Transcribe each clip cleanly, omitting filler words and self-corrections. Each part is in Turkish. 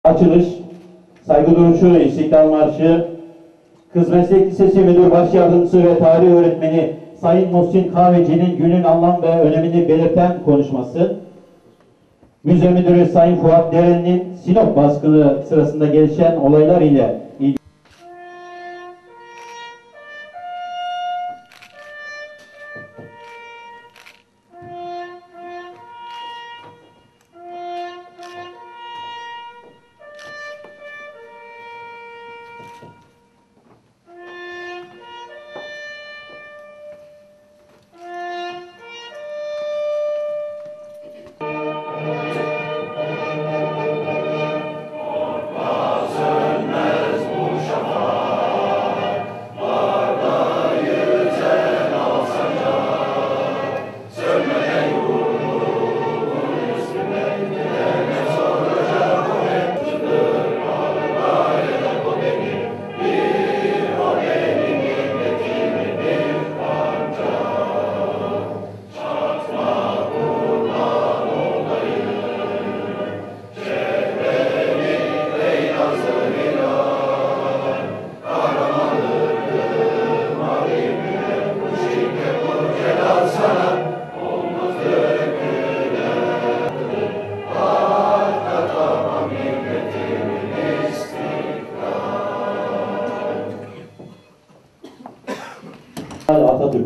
Açılış, saygı duruşu, İstiklal Marşı, Kız Meslek Lisesi Müdür Başyardımcısı ve Tarih Öğretmeni Sayın Muhsin Kahveci'nin günün anlam ve önemini belirten konuşması, Müze Müdürü Sayın Fuat Deren'in Sinop baskını sırasında gelişen olaylar ile ilgili Atatürk.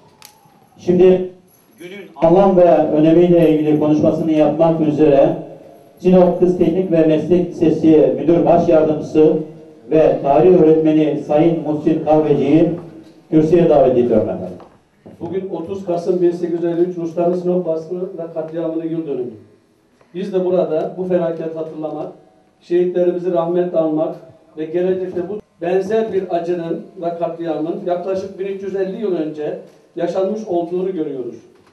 Şimdi günün anlam ve önemiyle ilgili konuşmasını yapmak üzere Sinop Kız Teknik ve Meslek Lisesi Müdür Başyardımcısı ve Tarih Öğretmeni Sayın Muhsin Kahveci'yi kürsüye davet ediyorum efendim. Bugün 30 Kasım 1853 Rusların Sinop baskını ve katliamının yıl dönümü. Biz de burada bu felaket hatırlamak, şehitlerimizi rahmetle anmak ve gelecekte bu benzer bir acının ve katliamın yaklaşık 1350 yıl önce yaşanmış olduğunu görüyoruz.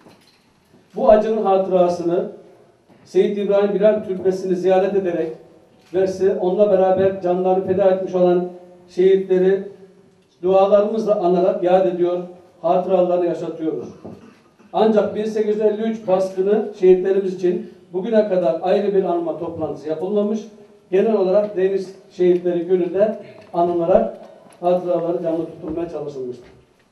Bu acının hatırasını Seyyid İbrahim Bilal Türbesi'ni ziyaret ederek ve onunla beraber canlarını feda etmiş olan şehitleri dualarımızla anarak yad ediyor, hatıralarını yaşatıyoruz. Ancak 1853 baskını şehitlerimiz için bugüne kadar ayrı bir anma toplantısı yapılmamış, genel olarak Deniz Şehitleri Günü'nde anılarak hatıraları canlı tutulmaya çalışılmıştır.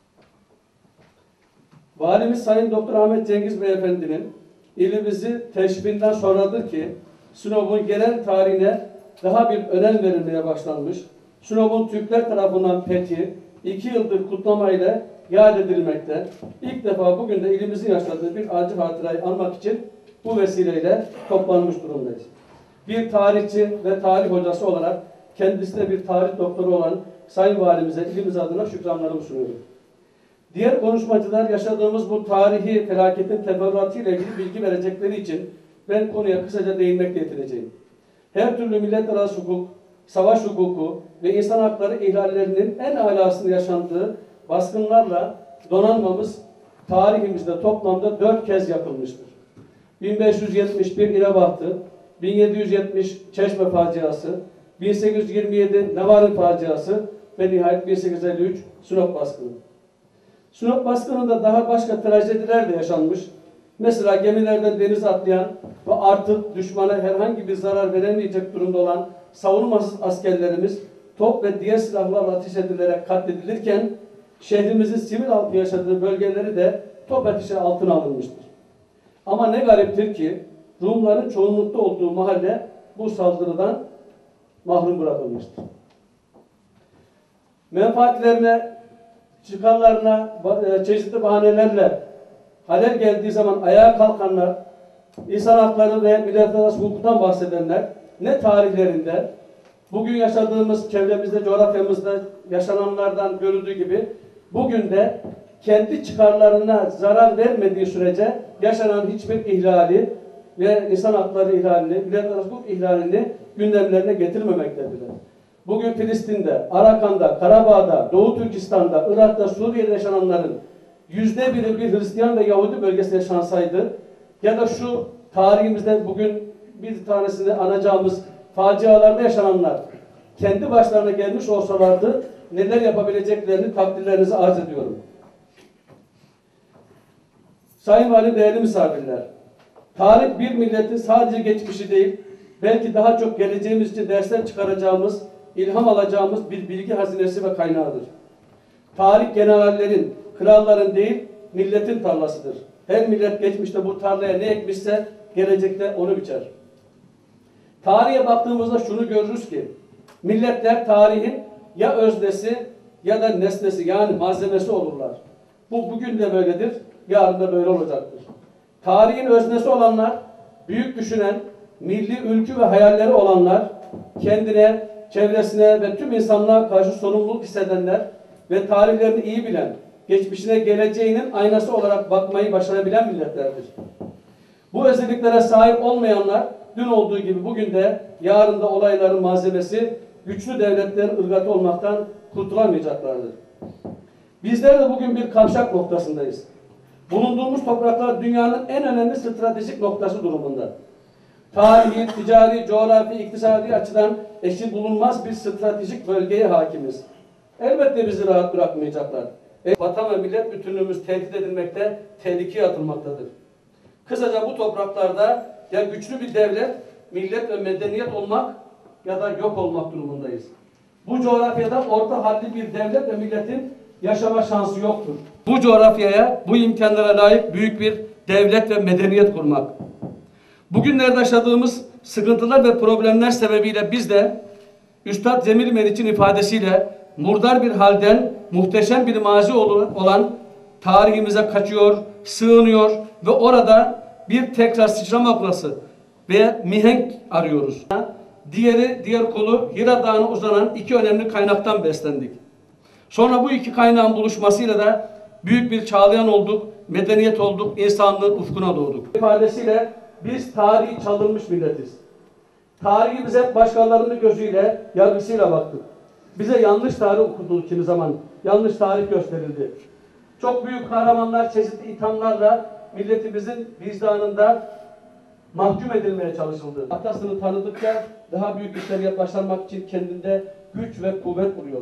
Valimiz Sayın Doktor Ahmet Cengiz Beyefendi'nin ilimizi teşbihinden sonradır ki Sinop'un genel tarihine daha bir önem verilmeye başlanmış. Sinop'un Türkler tarafından fethi 2 yıldır kutlamayla yad edilmekte. İlk defa bugün de ilimizin yaşadığı bir acı hatırayı anmak için bu vesileyle toplanmış durumdayız. Bir tarihçi ve tarih hocası olarak kendisi de bir tarih doktoru olan Sayın Valimize ilimiz adına şükranlarımı sunuyorum. Diğer konuşmacılar yaşadığımız bu tarihi felaketin teferruatıyla ilgili bilgi verecekleri için ben konuya kısaca değinmekle yetineceğim. Her türlü millet arası hukuk, savaş hukuku ve insan hakları ihlallerinin en alasını yaşandığı baskınlarla donanmamız tarihimizde toplamda 4 kez yapılmıştır. 1571 İrebahtı, 1770 Çeşme faciası, 1827 Nevarın faciası ve nihayet 1853 Sinop baskını. Sinop baskınında daha başka trajediler de yaşanmış. Mesela gemilerden denize atlayan ve artık düşmana herhangi bir zarar veremeyecek durumda olan savunmasız askerlerimiz top ve diğer silahlarla ateş edilerek katledilirken şehrimizin sivil halkı yaşadığı bölgeleri de top ateşi altına alınmıştır. Ama ne gariptir ki Rumların çoğunlukta olduğu mahalle bu saldırıdan mahrum bırakılmıştır. Menfaatlerine, çıkarlarına çeşitli bahanelerle halel geldiği zaman ayağa kalkanlar, insan hakları ve millet arası hukuktan bahsedenler ne tarihlerinde, bugün yaşadığımız çevremizde, coğrafyamızda yaşananlardan görüldüğü gibi bugün de kendi çıkarlarına zarar vermediği sürece yaşanan hiçbir ihlali ve insan hakları ihlalini, millet arası hukuk ihlalini gündemlerine getirmemektedirler. Bugün Filistin'de, Arakan'da, Karabağ'da, Doğu Türkistan'da, Irak'ta, Suriye'de yaşananların %1'i bir Hristiyan ve Yahudi bölgesinde yaşansaydı ya da şu tarihimizde bugün bir tanesini anacağımız facialarda yaşananlar kendi başlarına gelmiş olsalardı neler yapabileceklerini takdirlerinizi arz ediyorum. Sayın Valim, değerli misafirler, tarih bir milletin sadece geçmişi değil, belki daha çok geleceğimiz için dersler çıkaracağımız, ilham alacağımız bir bilgi hazinesi ve kaynağıdır. Tarih generallerin, kralların değil, milletin tarlasıdır. Her millet geçmişte bu tarlaya ne ekmişse gelecekte onu biçer. Tarihe baktığımızda şunu görürüz ki, milletler tarihin ya öznesi ya da nesnesi, yani malzemesi olurlar. Bu bugün de böyledir, yarın da böyle olacaktır. Tarihin öznesi olanlar, büyük düşünen, milli ülkü ve hayalleri olanlar, kendine, çevresine ve tüm insanlığa karşı sorumluluk hissedenler ve tarihlerini iyi bilen, geçmişine geleceğinin aynası olarak bakmayı başarabilen milletlerdir. Bu özelliklere sahip olmayanlar, dün olduğu gibi bugün de, yarın da olayların malzemesi, güçlü devletlerin ırgatı olmaktan kurtulamayacaklardır. Bizler de bugün bir kavşak noktasındayız. Bulunduğumuz topraklar dünyanın en önemli stratejik noktası durumunda. Tarihi, ticari, coğrafi, iktisadi açıdan eşi bulunmaz bir stratejik bölgeye hakimiz. Elbette bizi rahat bırakmayacaklar. Vatan ve millet bütünlüğümüz tehdit edilmekte, tehlikeye atılmaktadır. Kısaca bu topraklarda ya güçlü bir devlet, millet ve medeniyet olmak ya da yok olmak durumundayız. Bu coğrafyada orta halli bir devlet ve milletin yaşama şansı yoktur. Bu coğrafyaya, bu imkanlara layık büyük bir devlet ve medeniyet kurmak. Bugünlerde yaşadığımız sıkıntılar ve problemler sebebiyle biz de Üstad Cemil Meriç'in ifadesiyle murdar bir halden muhteşem bir mazi olan tarihimize kaçıyor, sığınıyor ve orada bir tekrar sıçrama noktası ve mihenk arıyoruz. Diğer kolu Hira Dağı'na uzanan iki önemli kaynaktan beslendik. Sonra bu iki kaynağın buluşmasıyla da büyük bir çağlayan olduk, medeniyet olduk, insanlığın ufkuna doğduk. İfadesiyle biz tarihi çalınmış milletiz. Tarihi biz hep başkalarının gözüyle, yargısıyla baktık. Bize yanlış tarih okutuldu kimi zaman. Yanlış tarih gösterildi. Çok büyük kahramanlar çeşitli ithamlarla milletimizin vicdanında mahkum edilmeye çalışıldı. Atasını tanıdıkça daha büyük işlere başarmak için kendinde güç ve kuvvet buluyor.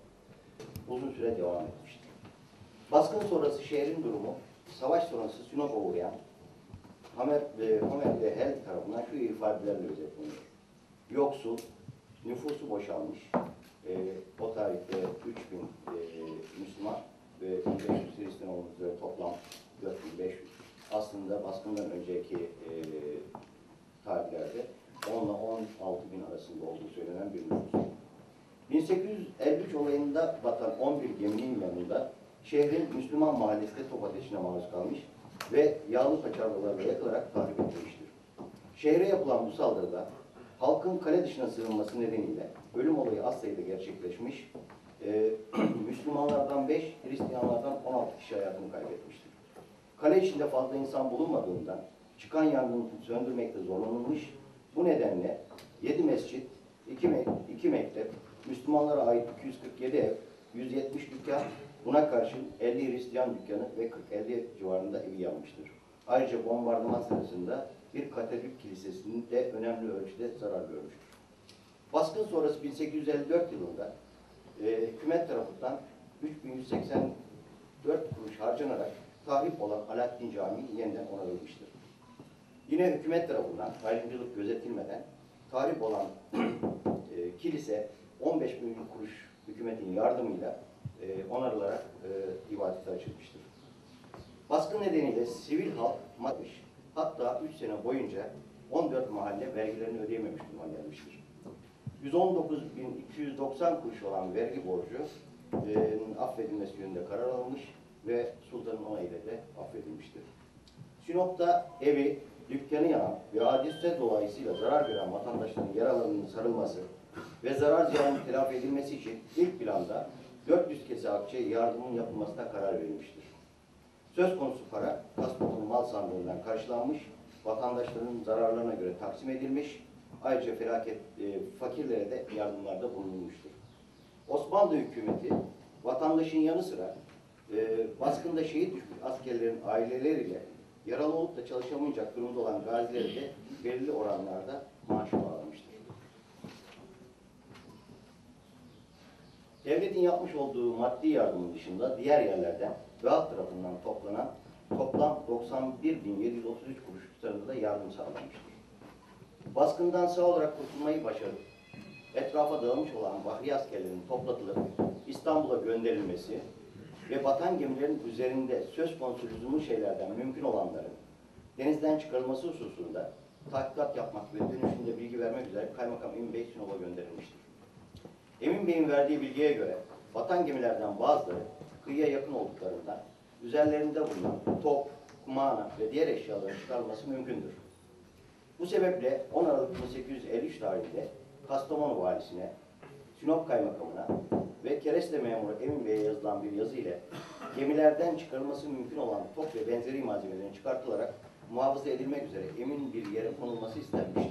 Uzun süre devam etmiştir. Baskın sonrası şehrin durumu, savaş sonrası Sinop'a uğrayan Homer ve Hel tarafından şu ifadelerle özetleniyor. Yoksul, nüfusu boşalmış, o tarihte 3000 Müslüman ve 1500 Hristiyan olmak üzere toplam 4500. Aslında baskından önceki tarihlerde 10 ile 16 bin arasında olduğu söylenen bir nüfus. 1853 olayında batan 11 geminin yanında şehrin Müslüman mahallesi de top ateşine maruz kalmış ve yağlı paçavralarla yakılarak tahrip edilmiştir. Şehre yapılan bu saldırıda halkın kale dışına sığınması nedeniyle ölüm olayı az sayıda gerçekleşmiş, Müslümanlardan 5, Hristiyanlardan 16 kişi hayatını kaybetmiştir. Kale içinde fazla insan bulunmadığından çıkan yangını söndürmekte zorlanılmış, bu nedenle 7 mescit, 2 mektep, Müslümanlara ait 247 ev, 170 dükkan, buna karşın 50 Hristiyan dükkanı ve 40-50 civarında evi yanmıştır. Ayrıca bombardıman sırasında bir Katolik kilisesinin de önemli ölçüde zarar görmüştür. Baskın sonrası 1854 yılında hükümet tarafından 3184 kuruş harcanarak tahrip olan Alaaddin Camii yeniden onarılmıştır. Yine hükümet tarafından ayrımcılık gözetilmeden tahrip olan kilise 15 milyon kuruş hükümetin yardımıyla onarılarak ibadete açılmıştır. Baskın nedeniyle sivil halk matmış, hatta 3 sene boyunca 14 mahalle vergilerini ödeyememiş duruma gelmiştir. 119.290 kuruş olan vergi borcu affedilmesi yönünde karar alınmış ve sultanın onayıyla da affedilmiştir. Sinop'ta evi, dükkanı yanan ve hadise dolayısıyla zarar gören vatandaşların yaralarının sarılması ve zarar ziyanının telafi edilmesi için ilk planda 400 kese akçe yardımın yapılmasına karar verilmiştir. Söz konusu para Kastamonu Mal Sandığı'ndan karşılanmış, vatandaşların zararlarına göre taksim edilmiş, ayrıca fakirlere de yardımlarda bulunulmuştur. Osmanlı hükümeti vatandaşın yanı sıra baskında şehit düşmüş askerlerin aileleriyle yaralı olup da çalışamayacak durumda olan gazileri de belirli oranlarda maaşı bağlamıştır. Devletin yapmış olduğu maddi yardımın dışında diğer yerlerden ve halk tarafından toplanan toplam 91.733 kuruş tutarında da yardım sağlanmıştır. Baskından sağ olarak kurtulmayı başarıp etrafa dağılmış olan Bahriye askerlerinin toplatılıp İstanbul'a gönderilmesi ve batan gemilerin üzerinde söz konusu lüzumlu şeylerden mümkün olanların denizden çıkarılması hususunda tahkikat yapmak ve dönüşünde bilgi vermek üzere Kaymakam Emin Bey Sinop'a gönderilmiştir. Emin Bey'in verdiği bilgiye göre batan gemilerden bazıları kıyıya yakın olduklarından üzerlerinde bulunan top, kumana ve diğer eşyaların çıkarılması mümkündür. Bu sebeple 10 Aralık 1853 tarihinde Kastamonu Valisi'ne, Sinop Kaymakamı'na ve kereste memuru Emin Bey'e yazılan bir yazı ile gemilerden çıkarılması mümkün olan top ve benzeri malzemelerin çıkartılarak muhafaza edilmek üzere emin bir yere konulması istenmiştir.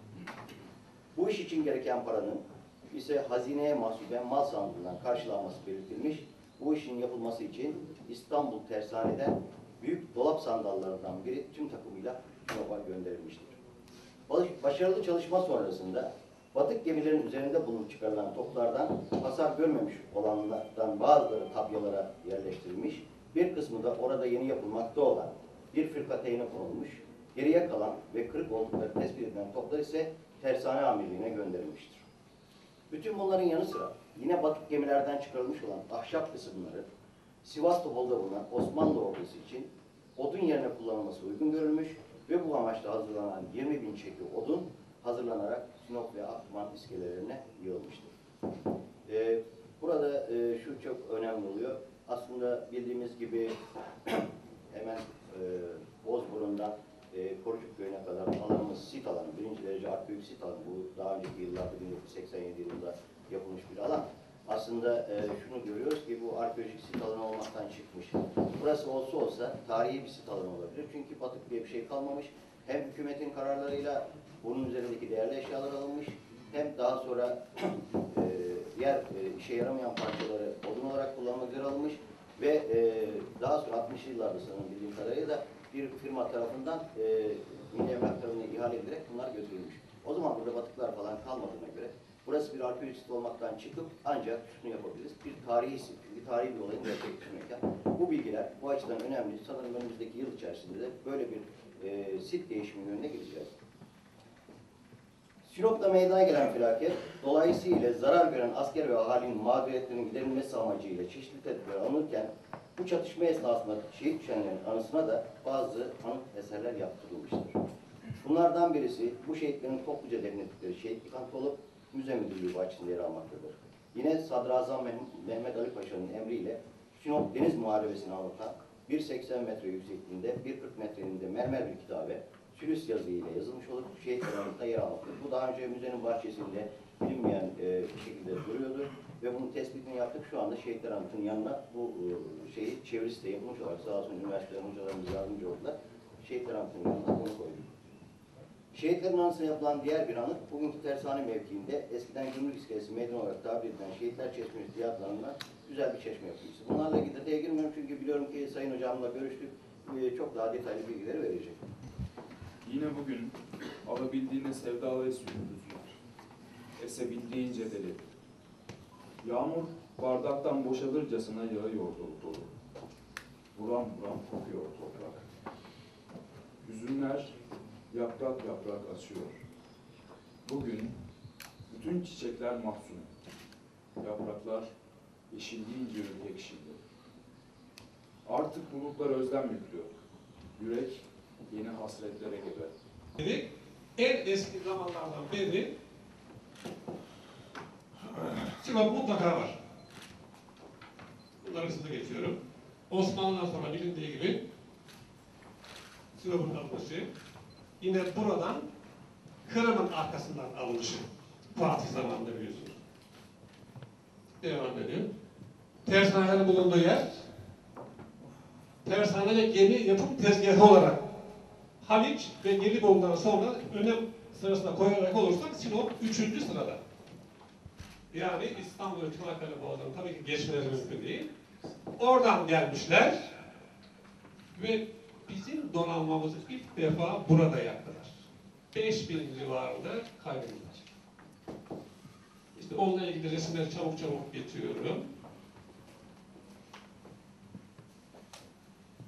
Bu iş için gereken paranın ise hazineye mahsuben mal sandığından karşılanması belirtilmiş. Bu işin yapılması için İstanbul Tersane'den büyük dolap sandallarından biri tüm takımıyla Sinop'a gönderilmiştir. Başarılı çalışma sonrasında batık gemilerin üzerinde bulunup çıkarılan toplardan hasar görmemiş olanlardan bazıları tabyalara yerleştirilmiş, bir kısmı da orada yeni yapılmakta olan bir fırkateyne konulmuş, geriye kalan ve kırık oldukları tespit edilen toplar ise Tersane Amirliği'ne gönderilmiştir. Bütün bunların yanı sıra yine batık gemilerden çıkarılmış olan ahşap kısımları Sivas Topol'da bulunan Osmanlı ordusu için odun yerine kullanılması uygun görülmüş ve bu amaçla hazırlanan 20.000 çeki odun hazırlanarak Sinop ve Akman iskelelerine yığılmıştır. Burada şu çok önemli oluyor. Aslında bildiğimiz gibi hemen Bozburun'dan Korucuk Köyü'ne kadar alanımız sit alanı, birinci derece arkeolojik sit alanı. Bu daha önceki yıllarda 1987 yılında yapılmış bir alan. Aslında şunu görüyoruz ki bu arkeolojik sit alanı olmaktan çıkmış. Burası olsa tarihi bir sit alanı olabilir. Çünkü batık diye bir şey kalmamış. Hem hükümetin kararlarıyla bunun üzerindeki değerli eşyalar alınmış, hem daha sonra diğer işe yaramayan parçaları odun olarak kullanmak üzere alınmış ve daha sonra 60'lı yıllarda sanırım bildiğim kadarıyla da bir firma tarafından Milli Emlak tarafına ihale edilerek bunlar götürülmüş. O zaman burada batıklar falan kalmadığına göre burası bir arkeolojik sit olmaktan çıkıp ancak şunu yapabiliriz. Bir tarihi sit, bir tarihi bir olayın gerçekleşmekten. Bu bilgiler bu açıdan önemli. Sanırım önümüzdeki yıl içerisinde de böyle bir sit değişimi yönüne gideceğiz. Sinop'ta meydana gelen felaket, dolayısıyla zarar gören asker ve ahalinin mağduriyetlerinin giderilmesi amacıyla çeşitli tedbirler alınırken, bu çatışma esnasında şehit düşenlerin anısına da bazı anıt eserler yaptırılmıştır. Bunlardan birisi, bu şehitlerin topluca defnettikleri şehitlik anıtı olup, müze müdürlüğü bahçesinde yer almaktadır. Yine Sadrazam Mehmet Ali Paşa'nın emriyle Sinop Deniz Muharebesi'ni anlatan 1,80 metre yüksekliğinde, 1,40 metreğinde mermer bir kitabe, sülüs yazıyla yazılmış olup şehitler anıtında yer almaktadır. Bu daha önce müzenin bahçesinde bilinmeyen bir şekilde duruyordu ve bunun tespitini yaptık. Şu anda şehitler anıtının yanına bu çevirisi de yapılmış olarak sağ olsun üniversitelerin hocalarımız yardımcı oldular. Şehitler anıtının yanına bunu koyduk. Şehitlerin anısına yapılan diğer bir anıt, bugünkü tersane mevkiinde eskiden Gümrük İskelesi meydan olarak tabir edilen Şehitler Çeşmesi diye adlandırılan güzel bir çeşme yapılmıştı. Bunlarla ilgili detaya girmiyorum çünkü biliyorum ki Sayın Hocamla görüştük, çok daha detaylı bilgileri verecek. Yine bugün alabildiğine sevdalı esiyor rüzgar. Esebildiğince deli. Yağmur bardaktan boşalırcasına yağıyor dolu dolu. Buram buram kokuyor toprak. Hüzünler yaprak yaprak asıyor. Bugün bütün çiçekler mahzun. Yapraklar yeşilliğince ekşildi. Artık bulutlar özlem yüklüyor. Yürek yeni hasretlere gebe. En eski zamanlardan beri Sinop mutlaka var. Bunları size geçiyorum. Osmanlı'dan sonra bilindiği gibi Sinop'un alınışı, yine buradan Kırım'ın arkasından alınışı. Fatih zamanında biliyorsunuz. Devam ediyor. Tersanenin bulunduğu yer, tersane ve gemi yapım tezgahı olarak Haliç ve Gelibolu'dan sonra önem sırasına koyarak olursak Sinop 3. sırada. Yani İstanbul ve Çanakkale Boğazı'nın tabii ki geçmeleri mümkün değil. Oradan gelmişler ve bizim donanmamızı ilk defa burada yaptılar. 5000 civarında kaybettiler. İşte onunla ilgili resimleri çabuk çabuk getiriyorum.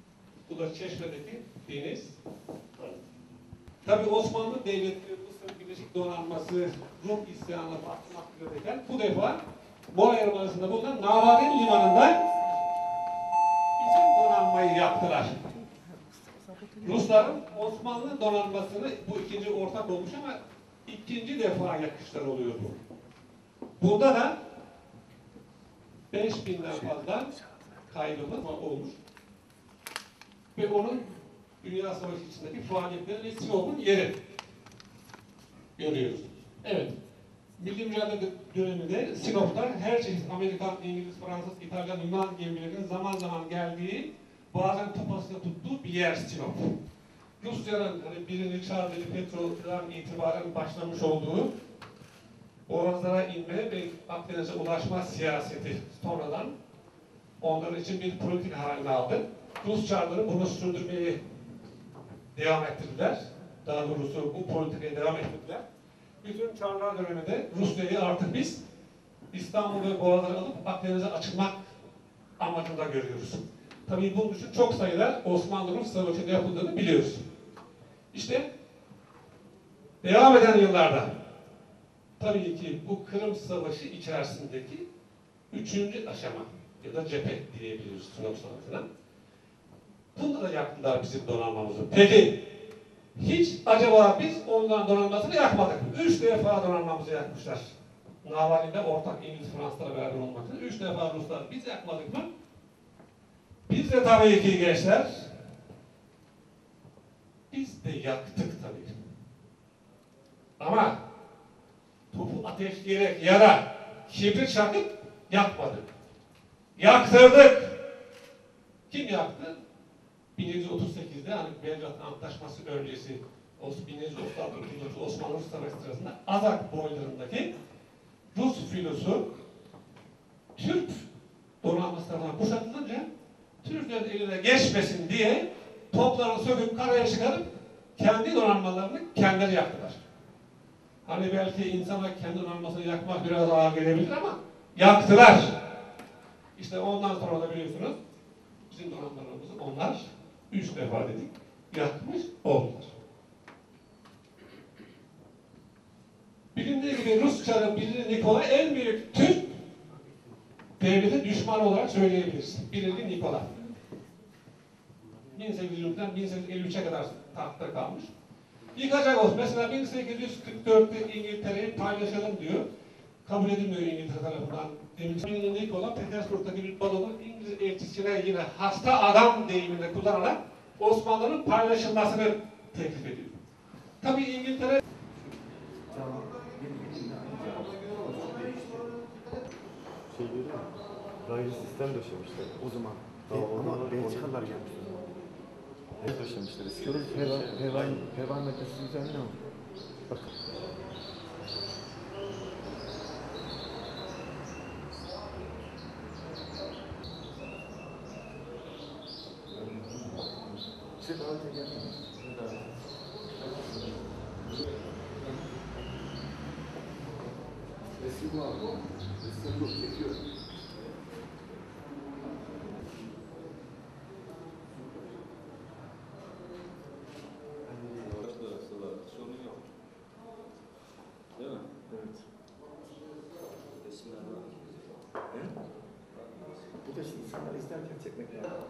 Bu da Çeşme'deki deniz. Tabii Osmanlı Devleti, Mısır, Birleşik Donanması Rum isyanını patlamak üzereyken bu defa Mola Yarımadası'nda bulunan Navarin Limanı'nda bizim donanmayı yaptılar. Rusların Osmanlı donanmasını bu ikinci ortak olmuş ama ikinci defa yakışlar oluyor bu. Bunda da 5000'den fazla kaybımız olmuş. Ve onun Dünya Savaşı içindeki faaliyetlerin Sinop'un yeri görüyoruz. Evet. Milli mücadele döneminde Sinop'ta her çeşit Amerikan, İngiliz, Fransız, İtalyan, Yunan gemilerinin zaman zaman geldiği, bazen tapasında tuttuğu bir yer Sinop. Rusya'nın hani 1. Çağrı'da Petrol'dan itibaren başlamış olduğu boğazlara inme ve Akdeniz'e ulaşma siyaseti sonradan onların için bir politik haline aldı. Rus çarları bunu sürdürmeyi devam ettirdiler. Daha doğrusu bu politikaya devam ettirdiler. Bütün Çarlar döneminde Rusya'yı artık biz İstanbul ve Boğazları alıp Akdeniz'e açılmak amacında görüyoruz. Tabii bunun için çok sayıda Osmanlı-Rus savaşında yapıldığını biliyoruz. İşte devam eden yıllarda tabii ki bu Kırım Savaşı içerisindeki 3. aşama ya da cephe diyebiliriz Sinop Savaşı'na. Bunda da yaktılar bizim donanmamızı. Peki hiç acaba biz onların donanmasını yakmadık mı? 3 defa donanmamızı yakmışlar. Navarin'de ortak İngiliz Fransızlarla beraber olmak üzere 3 defa Ruslar. Biz yakmadık mı? Biz de tabii ki gençler biz de yaktık tabii. Ama topu ateşleyerek ya da kibrit çakıp yakmadık. Yaktırdık. Kim yaktı? 1738'de hani Belgrad Antlaşması öncesi 1736 Osmanlı-Rus Savaşı sırasında Azak boylarındaki Rus filosu Türk donanması tarafından kuşatılınca Türklerin eline geçmesin diye toplarını söküp karaya çıkarıp kendi donanmalarını kendileri yaktılar. Hani belki insana kendi donanmasını yakmak biraz ağır gelebilir ama yaktılar. İşte ondan sonra da biliyorsunuz bizim donanmalarımızı onlar 3 defa dedik yakmış oldular. Bilindiği gibi Rus Çarı 1. Nikola en büyük Türk devleti düşmanı olarak söyleyebiliriz. 1. Nikola. 1820'den 1853'e kadar tahtta kalmış. Yıkacak olsun. Mesela 1844'te İngiltere'yi paylaşalım diyor. Kabul edilmiyor İngiltere tarafından. 1. Nikola Petersburg'daki bir balonu İngiliz elçisine yine hasta adam deyimini kullanarak Osmanlı'nın paylaşılmasını teklif ediyor. Tabii İngiltere Raylı sistem döşemişler o zaman. Ama Belçikalılar gelmiş o zaman. Ne döşemişler? İstiyoruz heva makinesi üzerine ama. Bak. Size daha önce geldiniz. Resim var mı? Resim yok, çekiyor. Sorun yok. Değil mi? Evet. Resimler var. Bu da şimdi insanlar izlerken çekmek lazım.